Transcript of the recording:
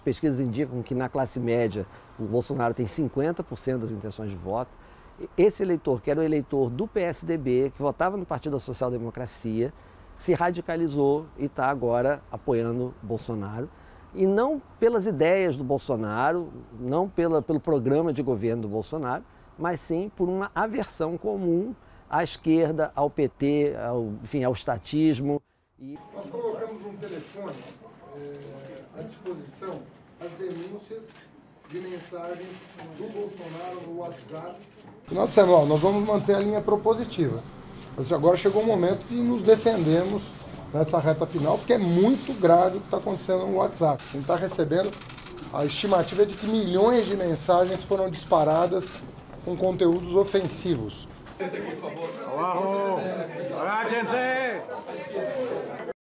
pesquisas indicam que na classe média o Bolsonaro tem 50% das intenções de voto. Esse eleitor, que era o eleitor do PSDB, que votava no Partido da Social Democracia, se radicalizou e está agora apoiando Bolsonaro. E não pelas ideias do Bolsonaro, não pelo programa de governo do Bolsonaro, mas sim por uma aversão comum à esquerda, ao PT, ao estatismo. Nós colocamos um telefone à disposição as denúncias de mensagens do Bolsonaro no WhatsApp. Nós dissemos, ó, nós vamos manter a linha propositiva. Mas agora chegou o momento de nos defendermos nessa reta final, porque é muito grave o que está acontecendo no WhatsApp. A gente está recebendo, a estimativa é de que milhões de mensagens foram disparadas com conteúdos ofensivos. Olá, gente!